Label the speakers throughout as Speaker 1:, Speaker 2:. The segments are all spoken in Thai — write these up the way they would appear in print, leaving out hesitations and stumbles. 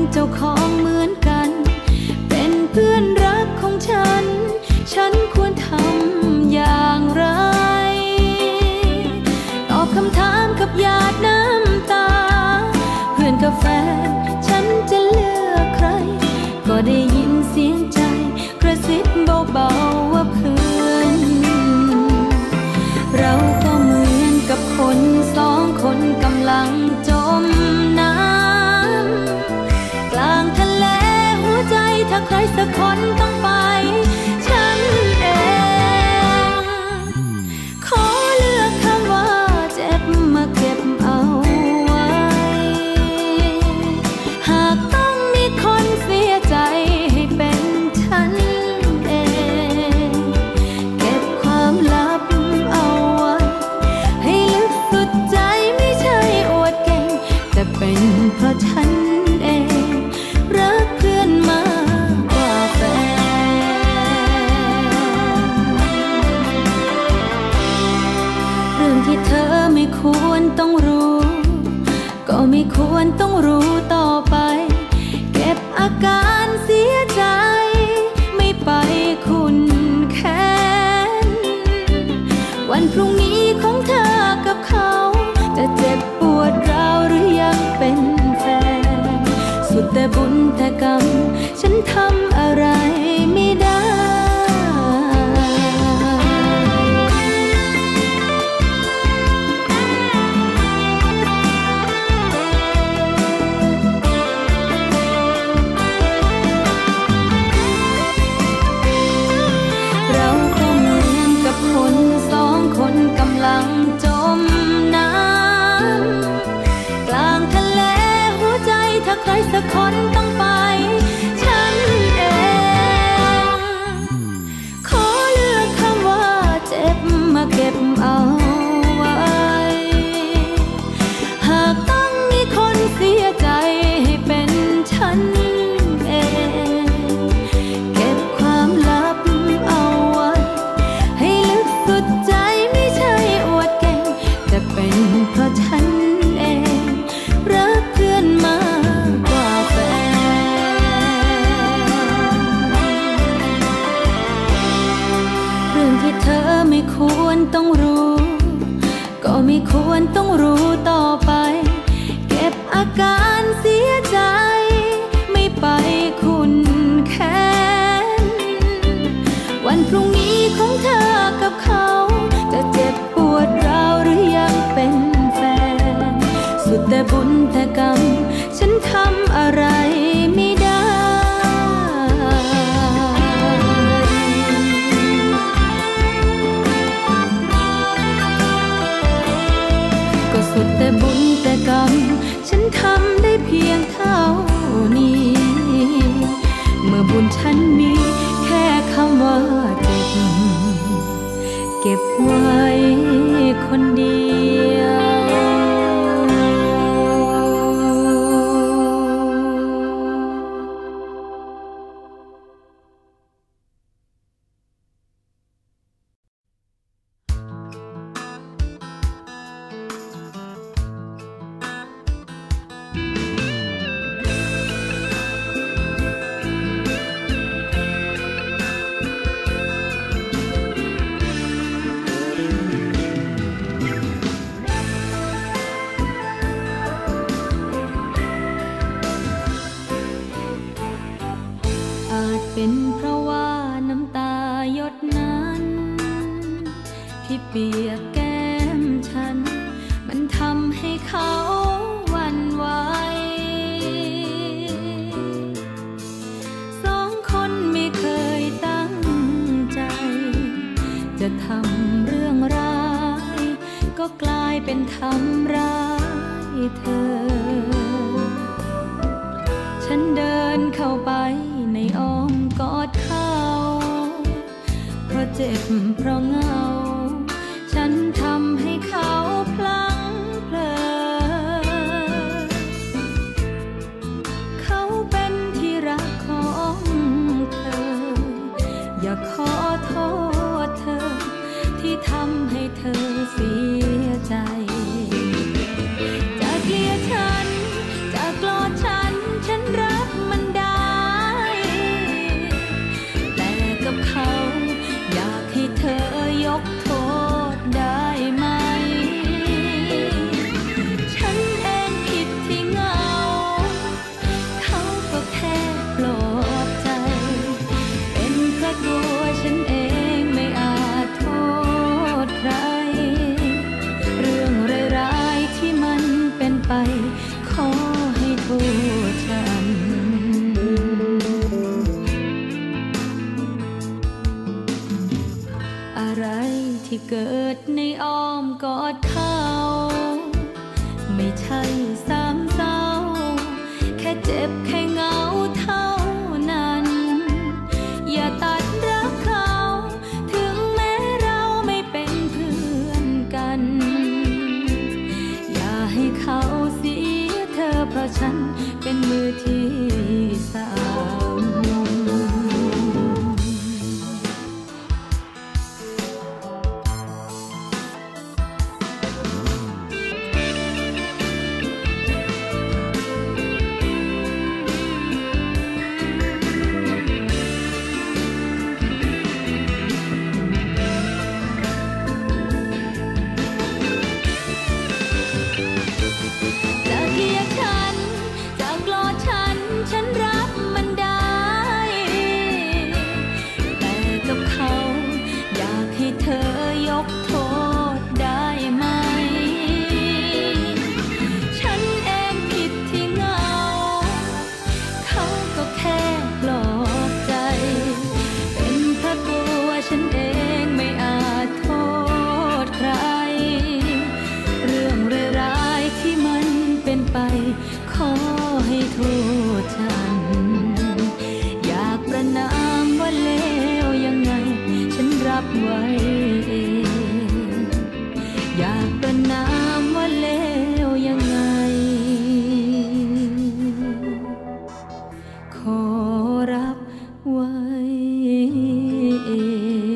Speaker 1: เจ้าของเหมือนกันเป็นเพื่อนรักของฉันฉันควรทำอย่างไรตอบคำถามกับหยาดน้ำตาเพื่อนกับแฟนฉันจะเลือกใครก็ได้ยินเสียงใจกระซิบเบาๆว่าเพื่อนเราก็เหมือนกับคนสองคนกำลังจมน้ำกลางทะเลหัวใจถ้าใครสักคนต้องไปฉันเองขอเลือกคำว่าเจ็บมาเก็บเอาไว้หากต้องมีคนเสียใจให้เป็นฉันเองเก็บความลับเอาไว้ให้ลึกสุดใจไม่ใช่อวดเก่งแต่เป็นเพราะฉันเองรักเพื่อนมากกว่าแฟนเรื่องที่เธอไม่ควรต้องรู้ก็ไม่ควรต้องรู้ต่อไปเก็บอาการเสียใจไม่ไปคุณแค้นวันพรุ่งนี้ของเธอกับเขาจะเจ็บปวดร้าวหรือยังเป็นแฟนสุดแต่บุญแต่กรรมฉันทำอะไรไม่ได้เราก็เหมือนกับคนสองคนกำลังจมน้ำกลางทะเลหัวใจถ้าใครสักคนต้องไปฉันเองขอเลือกคำว่าเจ็บมาเก็บเอาไว้หากต้องมีคนเสียใจให้เป็นฉันเองเก็บความลับเอาไว้ให้ลึกสุดใจไม่ใช่อวดเก่งแต่เป็นเพราะฉันเองรักเพื่อนมากกว่าแฟนเรื่องที่เธอไม่ควรต้องรู้ก็ไม่ควรต้องรู้ต่อไปเก็บอาการเสียใจไม่ไปคุณแค้นวันพรุ่งนี้ของเธอกับเขาจะเจ็บปวดร้าวหรือยังเป็นแฟนสุดแต่บุญแต่กรรมฉันทำอะไรไม่ได้ก็สุดแต่บุญแต่กรรมฉันทำได้เพียงเท่านี้เมื่อบุญฉันมีแค่คำว่าเจ็บเก็บไว้คนเดียวอาจเป็นเพราะว่าน้ำตาหยดนั้นที่เปียกแก้มฉันมันทำให้เขาหวั่นไหวสองคนไม่เคยตั้งใจจะทำเรื่องร้ายก็กลายเป็นทำร้ายเธอฉันเดินเข้าไปในอ้อมกอดเขาเพราะเจ็บเพราะเหงาฉันทำให้เขาพลั้งเผลอเขาเป็นที่รักของเธออย่าขอโทษเธอที่ทำให้เธอเสียใจจะเกลียดฉันจะโกรธฉันรักที่เกิดในอ้อมกอดเขาไม่ใช่สามเศร้าแค่เจ็บแค่เหงาเท่านั้นอย่าตัดรักเขาถึงแม้เราไม่เป็นเพื่อนกันอย่าให้เขาเสียเธอเพราะฉันเป็นมือที่สามขอให้โทษฉันอยากประนามว่าเลวยังไงฉันรับไว้เองอยากประนามว่าเลวยังไงขอรับไว้เอง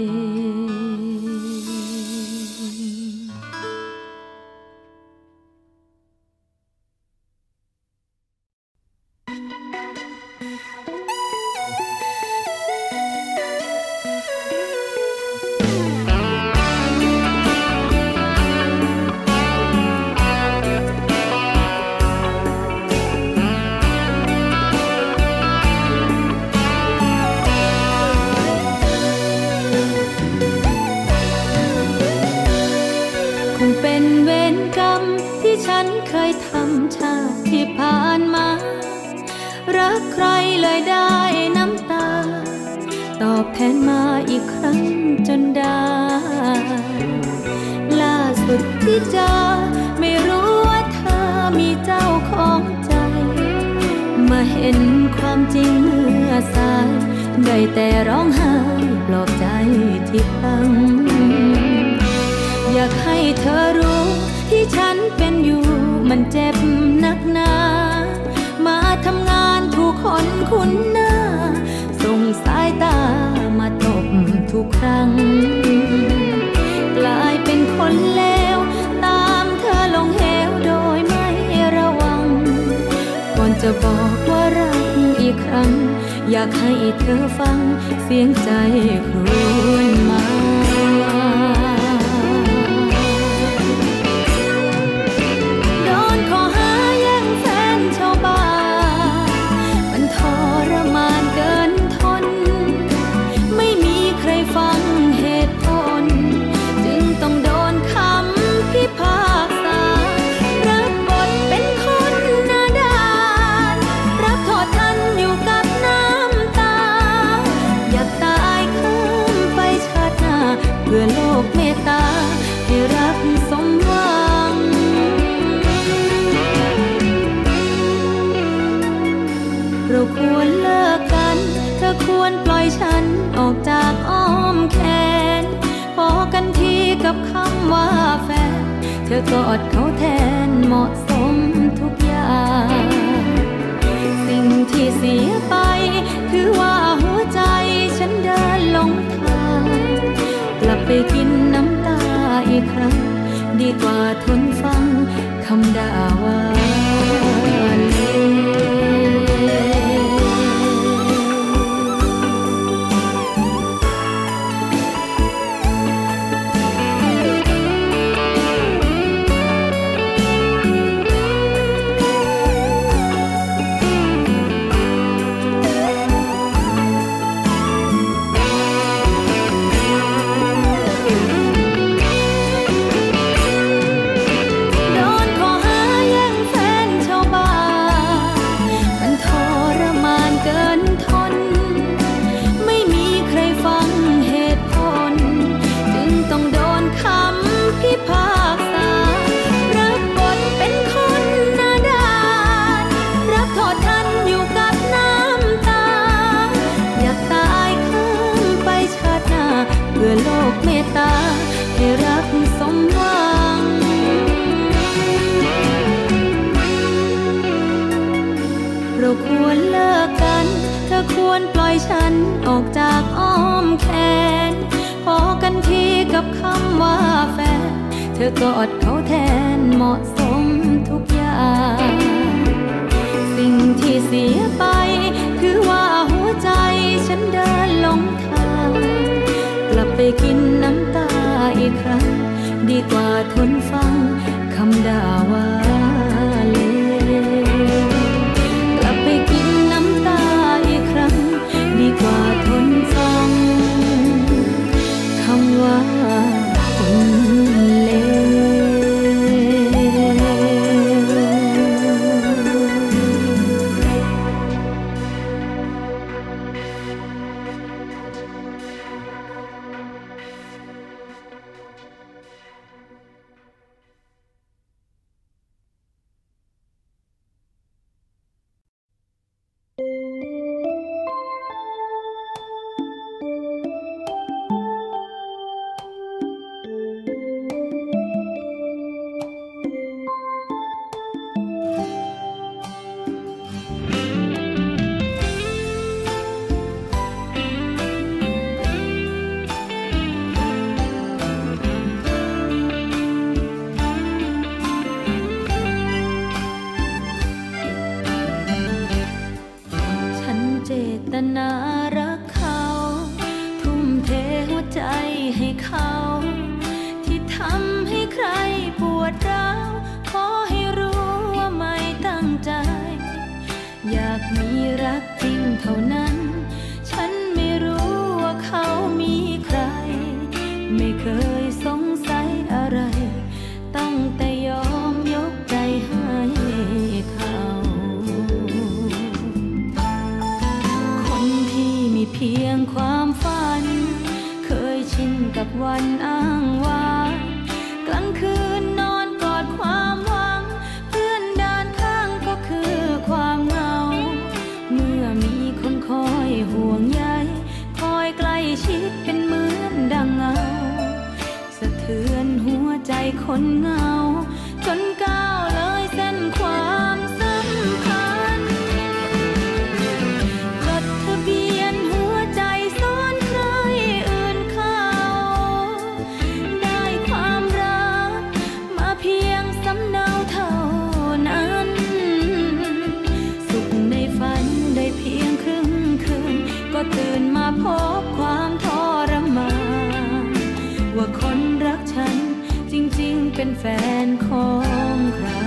Speaker 1: ฉันเคยทำชาติที่ผ่านมารักใครเลยได้น้ำตาตอบแทนมาอีกครั้งจนได้ล่าสุดที่เจอไม่รู้ว่าเธอมีเจ้าของใจมาเห็นความจริงเมื่อสายได้แต่ร้องไห้ปลอบใจที่พังอยากให้เธอรู้ที่ฉันเป็นอยู่มันเจ็บนักหนามาทำงานถูกคนคุ้นหน้าส่งสายตามาตบทุกครั้งกลายเป็นคนเลวตามเธอลงเหวโดยไม่ระวังก่อนจะบอกว่ารักอีกครั้งอยากให้เธอฟังเสียงใจครวญมาเพื่อโลกเมตตาให้รักสมหวังเราควรเลิกกันเธอควรปล่อยฉันออกจากอ้อมแขนพอกันทีกับคำว่าแฟนเธอกอดเขาแทนเหมาะสมทุกอย่างสิ่งที่เสียไปคือว่าหัวใจฉันเดินลงทางกลับไปกินน้ำตาอีกครั้งดีกว่าทนฟังคำด่าว่าเลธอกอดเขาแทนเหมาะสมทุกอย่างสิ่งที่เสียไปคือว่าหัวใจฉันเดินหลงทางกลับไปกินน้ำตาอีกครั้งดีกว่าทนฟังคำด่าว่าเลวกลับไปกินน้ำตาอีกครั้งดีกว่าทนฟังคำว่าคนเลวนารักเขาทุ่มเทหัวใจให้เขาที่ทำให้ใครปวดร้าวขอให้รู้ว่าไม่ตั้งใจอยากมีรักจริงเท่านั้นฉันไม่รู้ว่าเขามีใครไม่เคยสงสัยอะไรตั้งแต่ยอมยกใจให้เขาเพียงความฝันเคยชินกับวันอ้างว้างกลางคืนนอนกอดความหวังเพื่อนเดินข้างก็คือความเหงาเมื่อมีคนคอยห่วงใยคอยใกล้ชิดเป็นเหมือนดังเงาสะเทือนหัวใจคนเหงาจนก้าวเลยเส้นความสำคัญจดทะเบียนก็ตื่นมาพบความทรมานว่าคนรักฉันจริงๆเป็นแฟนของใคร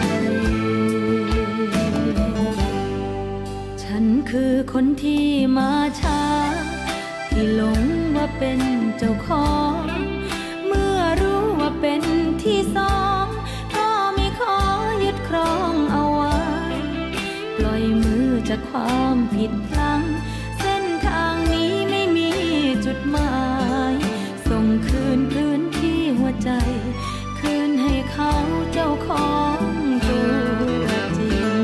Speaker 1: ฉันคือคนที่มาช้าที่หลงว่าเป็นเจ้าของเมื่อรู้ว่าเป็นที่สองก็ไม่ขอยึดครองเอาไว้ปล่อยมือจากความผิดพลั้งจุดหมายส่งคืนพื้นที่หัวใจคืนให้เขาเจ้าของตัวจริง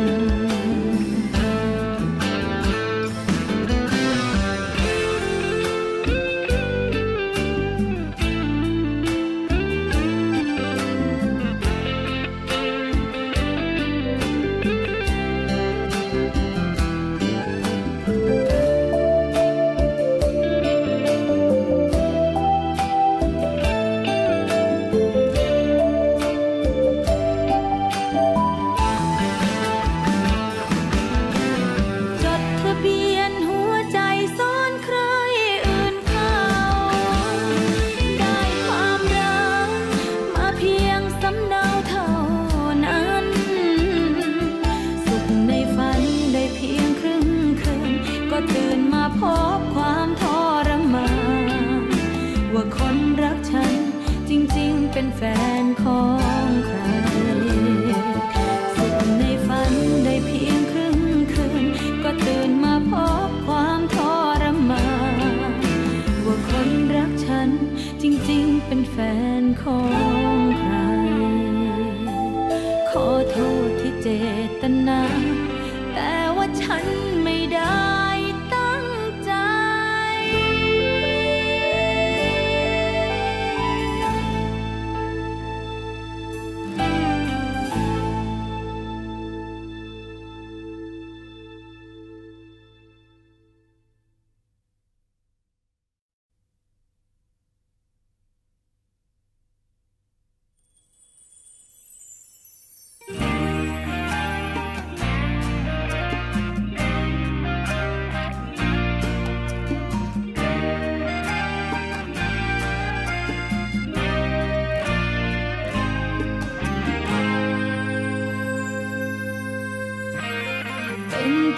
Speaker 1: ตื่นมาพบความทรมานว่าคนรักฉันจริงๆเป็นแฟนของใครสุขในฝันได้เพียงครึ่งคืนก็ตื่นมาพบความทรมานว่าคนรักฉันจริงๆเป็นแฟนของใครขอโทษที่เจตนาแต่ว่าฉันไม่ได้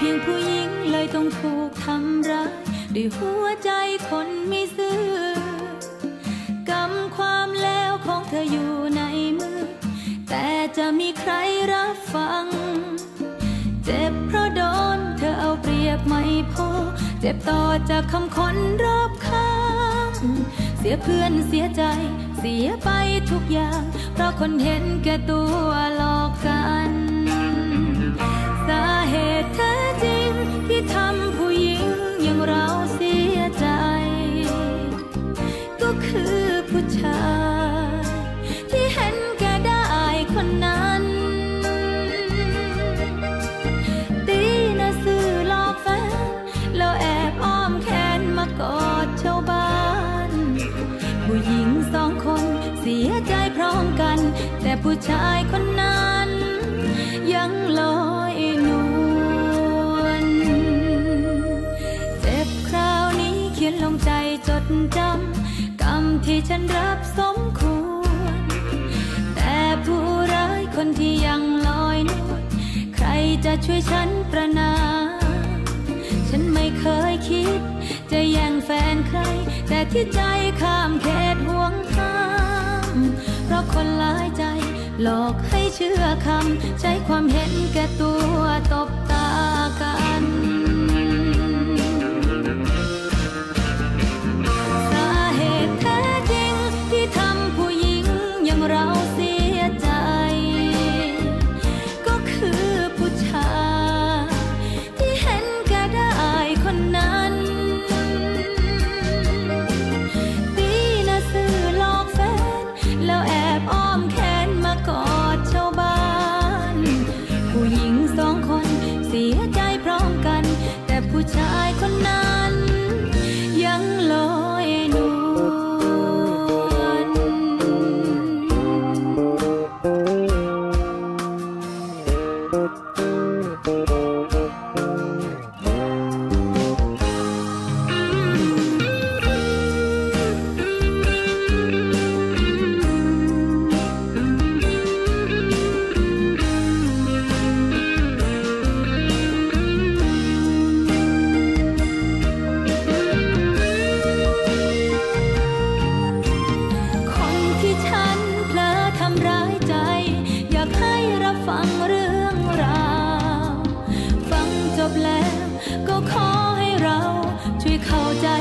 Speaker 1: พียงผู้หญิงเลยต้องถูกทำร้ายด้วยหัวใจคนไม่ซื่อกำความแล้วของเธออยู่ในมือแต่จะมีใครรับฟังเจ็บเพราะโดนเธอเอาเปรียบไม่พอเจ็บต่อจากคำคนรอบข้างเสียเพื่อนเสียใจเสียไปทุกอย่างเพราะคนเห็นแก่ตัวหลอกกันสาเหตุแท้จริงที่ทำผู้หญิงอย่างเราเสียใจก็คือผู้ชายที่เห็นแก่ได้คนนั้นตีน่ะซื่อหลอกแฟนแล้วแอบอ้อมแขนมากอดชาวบ้านผู้หญิงสองคนเสียใจพร้อมกันแต่ผู้ชายคนนั้นยังลอยนวลเจ็บคราวนี้เขียนลงใจจดจำกรรมที่ฉันรับสมควรแต่ผู้ร้ายคนที่ยังลอยนวลใครจะช่วยฉันประนามฉันไม่เคยคิดจะแย่งแฟนใครแต่ที่ใจข้ามเขตห่วงห้ามเพราะคนหลายใจหลอกให้เชื่อคำใช้ความเห็นแก่ตัวตบตากันสาเหตุแท้จริงที่ทำผู้หญิงอย่างเราเสียใจก็คือผู้ชายที่เห็นแก่ได้คนนั้นตีน่ะซื่อหลอกแฟนแล้วแอบอ้อมแขนมากอดชาวบ้านผู้หญิงสองคนเสียใจพร้อมกันแต่ผู้ชายคนนั้นยังลอยนวลฟังเรื่องราวฟังจบแล้วก็ขอให้เราช่วยเข้าใจ